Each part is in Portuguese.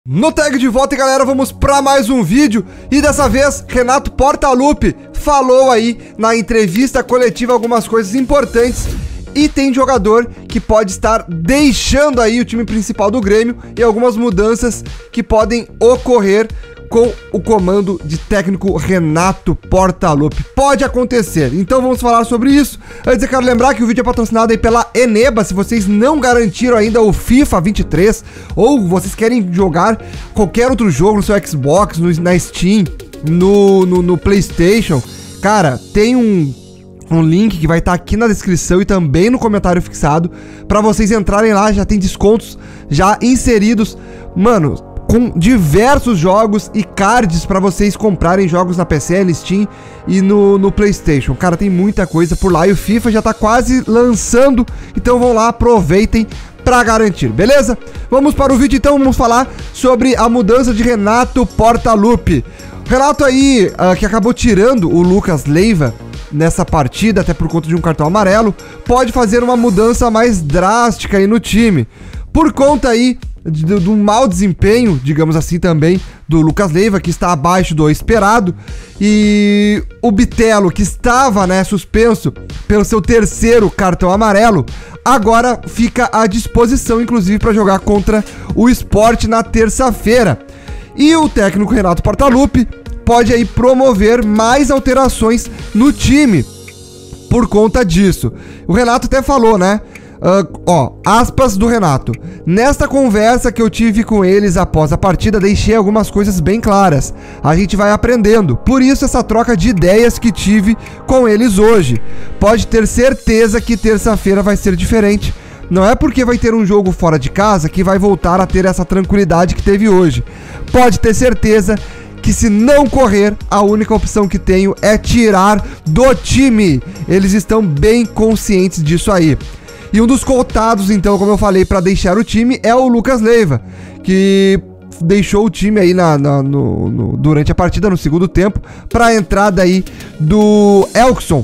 No tag de volta, galera, vamos para mais um vídeo e dessa vez Renato Portaluppi falou aí na entrevista coletiva algumas coisas importantes e tem jogador que pode estar deixando aí o time principal do Grêmio e algumas mudanças que podem ocorrer com o comando de técnico Renato Portaluppi. Pode acontecer, então vamos falar sobre isso. Antes eu quero lembrar que o vídeo é patrocinado aí pela Eneba. Se vocês não garantiram ainda o FIFA 23 ou vocês querem jogar qualquer outro jogo no seu Xbox, na Steam, no PlayStation, cara, tem um link que vai estar aqui na descrição e também no comentário fixado para vocês entrarem lá. Já tem descontos já inseridos, mano, com diversos jogos e cards para vocês comprarem jogos na PC, no Steam e no PlayStation. Cara, tem muita coisa por lá e o FIFA já tá quase lançando, então vão lá, aproveitem para garantir, beleza? Vamos para o vídeo então, vamos falar sobre a mudança de Renato Portaluppi. Renato aí, que acabou tirando o Lucas Leiva nessa partida, até por conta de um cartão amarelo, pode fazer uma mudança mais drástica aí no time, por conta aí do mau desempenho, digamos assim, também do Lucas Leiva, que está abaixo do esperado, e o Bitelo, que estava, né, suspenso pelo seu terceiro cartão amarelo, agora fica à disposição, inclusive, para jogar contra o Sport na terça-feira. E o técnico Renato Portaluppi pode aí promover mais alterações no time por conta disso. O Renato até falou, né? Aspas do Renato: nesta conversa que eu tive com eles após a partida, deixei algumas coisas bem claras. A gente vai aprendendo, por isso essa troca de ideias que tive com eles hoje. Pode ter certeza que terça-feira vai ser diferente. Não é porque vai ter um jogo fora de casa que vai voltar a ter essa tranquilidade que teve hoje. Pode ter certeza que se não correr, a única opção que tenho é tirar do time. Eles estão bem conscientes disso aí. E um dos cotados, então, como eu falei, para deixar o time é o Lucas Leiva, que deixou o time aí durante a partida, no segundo tempo, para a entrada aí do Elkson.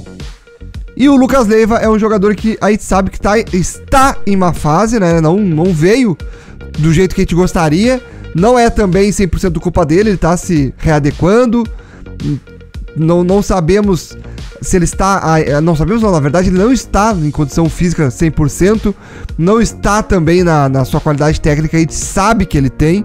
E o Lucas Leiva é um jogador que a gente sabe que está em má fase, né? Não veio do jeito que a gente gostaria. Não é também 100% culpa dele, ele está se readequando. Não sabemos se ele está... Não sabemos não, na verdade ele não está em condição física 100%. Não está também na sua qualidade técnica, a gente sabe que ele tem.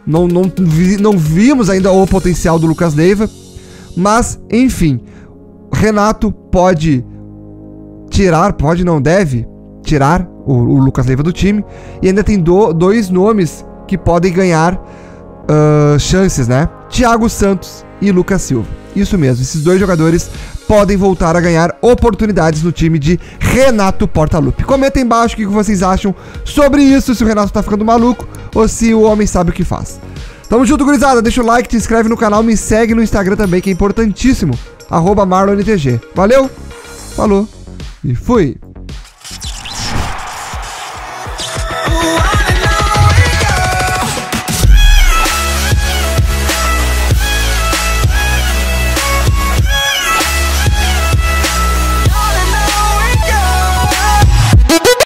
Não vimos ainda o potencial do Lucas Leiva. Mas, enfim, Renato pode tirar, deve tirar o Lucas Leiva do time. E ainda tem dois nomes que podem ganhar chances, né? Thiago Santos e Lucas Silva. Isso mesmo, esses dois jogadores podem voltar a ganhar oportunidades no time de Renato Portaluppi. Comenta aí embaixo o que vocês acham sobre isso, se o Renato tá ficando maluco ou se o homem sabe o que faz. Tamo junto, gurizada, deixa o like, te inscreve no canal, me segue no Instagram também, que é importantíssimo, @MarlonNTG. Valeu, falou e fui!